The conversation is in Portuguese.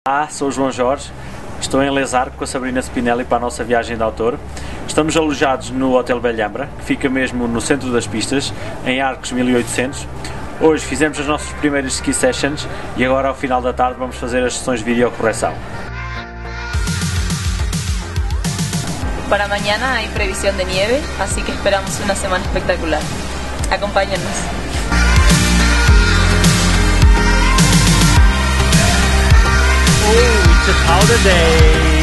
Olá, sou o João Jorge, estou em Les Arcs com a Sabrina Spinelli para a nossa viagem de autor. Estamos alojados no Hotel Belhambra, que fica mesmo no centro das pistas, em Arcos 1800. Hoje fizemos as nossas primeiras ski sessions e agora ao final da tarde vamos fazer as sessões de videocorreção. Para mañana hay previsión de nieve, así que esperamos una semana espectacular. Acompáñennos. Oh, it's a powder day!